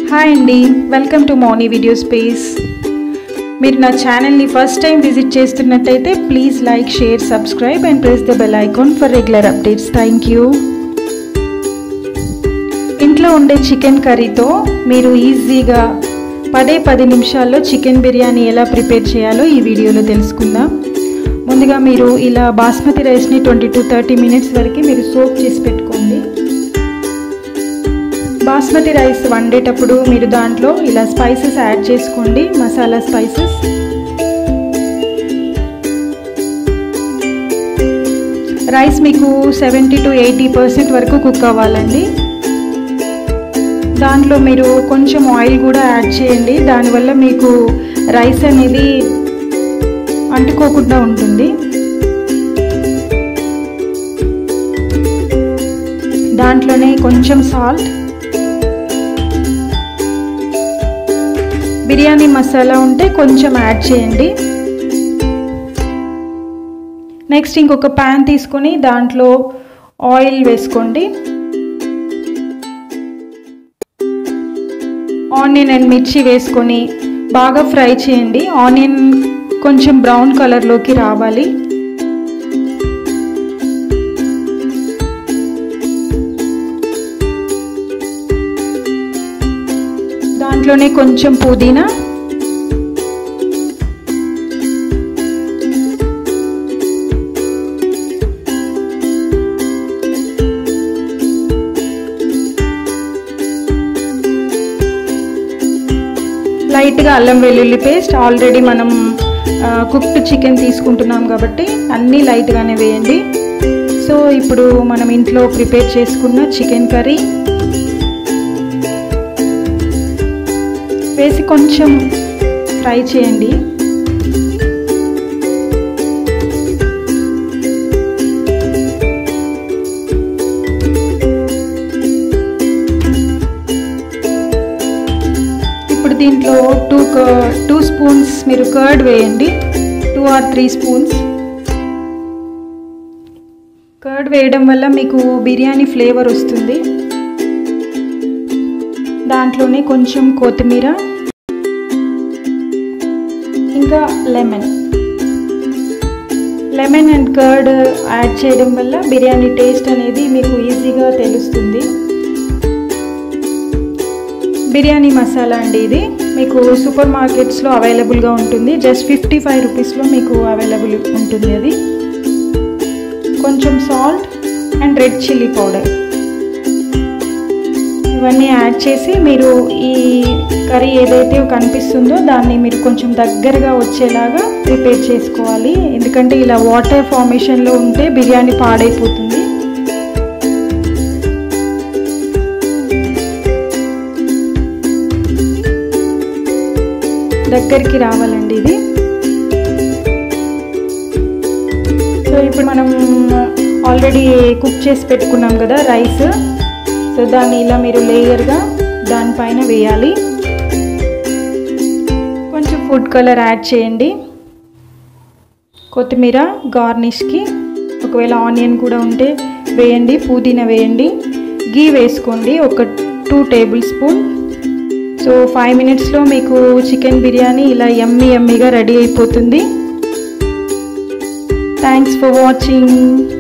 Hi అండి, welcome to Mouni video space. మీరు నా ఛానల్ని ఫస్ట్ టైం విజిట్ చేస్తున్నట్టయితే please like, share, subscribe and press the bell icon for regular updates. Thank you. ఇంట్లో ఉండే chicken కర్రీతో మీరు ఈజీగా 10 నిమిషాల్లో చికెన్ బిర్యానీ ఎలా ప్రిపేర్ చేయాలో ఈ వీడియోలో తెలుసుకుందాం. ముందుగా మీరు ఇలా బాస్మతి రైస్ని 20 to 30 minutes వరకు మీరు సోక్ చేసి పెట్టుకోండి. బాస్మతి రైస్ వండేటప్పుడు మీరు దాంట్లో ఇలా స్పైసెస్ యాడ్ చేసుకోండి, మసాలా స్పైసెస్. రైస్ మీకు 70 to 80% వరకు కుక్ అవ్వాలండి. దాంట్లో మీరు కొంచెం ఆయిల్ కూడా యాడ్ చేయండి, దానివల్ల మీకు రైస్ అనేది అంటుకోకుండా ఉంటుంది. దాంట్లోనే కొంచెం సాల్ట్, బిర్యానీ మసాలా ఉంటే కొంచెం యాడ్ చేయండి. నెక్స్ట్ ఇంకొక ప్యాన్ తీసుకొని దాంట్లో ఆయిల్ వేసుకోండి. ఆనియన్ అండ్ మిర్చి వేసుకొని బాగా ఫ్రై చేయండి. ఆనియన్ కొంచెం బ్రౌన్ కలర్లోకి రావాలి. దాంట్లోనే కొంచెం పుదీనా, లైట్గా అల్లం వెల్లుల్లి పేస్ట్. ఆల్రెడీ మనం కుక్డ్ చికెన్ తీసుకుంటున్నాం కాబట్టి అన్నీ లైట్గానే వేయండి. సో ఇప్పుడు మనం ఇంట్లో ప్రిపేర్ చేసుకున్న చికెన్ కర్రీ వేసి కొంచెం ఫ్రై చేయండి. ఇప్పుడు దీంట్లో 2 స్పూన్స్ మీరు కర్డ్ వేయండి, 2 or 3 స్పూన్స్. కర్డ్ వేయడం వల్ల మీకు బిర్యానీ ఫ్లేవర్ వస్తుంది. దాంట్లోనే కొంచెం కొత్తిమీర, ఇంకా లెమన్ అండ్ కర్డ్ యాడ్ చేయడం వల్ల బిర్యానీ టేస్ట్ అనేది మీకు ఈజీగా తెలుస్తుంది. బిర్యానీ మసాలా అండి, ఇది మీకు సూపర్ మార్కెట్స్లో అవైలబుల్గా ఉంటుంది. జస్ట్ 55 రూపీస్లో మీకు అవైలబుల్ ఉంటుంది. అది కొంచెం salt and red chilli powder ఇవన్నీ యాడ్ చేసి మీరు ఈ కర్రీ ఏదైతే కనిపిస్తుందో దాన్ని మీరు కొంచెం దగ్గరగా వచ్చేలాగా ప్రిపేర్ చేసుకోవాలి. ఎందుకంటే ఇలా వాటర్ ఫార్మేషన్లో ఉంటే బిర్యానీ పాడైపోతుంది. దగ్గరికి రావాలండి ఇది. సో ఇప్పుడు మనం ఆల్రెడీ కుక్ చేసి పెట్టుకున్నాం కదా రైస్. సో దాన్ని ఇలా మీరు లేయర్గా దానిపైన వేయాలి. కొంచెం ఫుడ్ కలర్ యాడ్ చేయండి, కొత్తిమీర గార్నిష్కి. ఒకవేళ ఆనియన్ కూడా ఉంటే వేయండి, పుదీనా వేయండి. గీ వేసుకోండి, ఒక 2 tablespoons. సో 5 minutesలో మీకు చికెన్ బిర్యానీ ఇలా యమ్మీగా రెడీ అయిపోతుంది. Thanks for watching.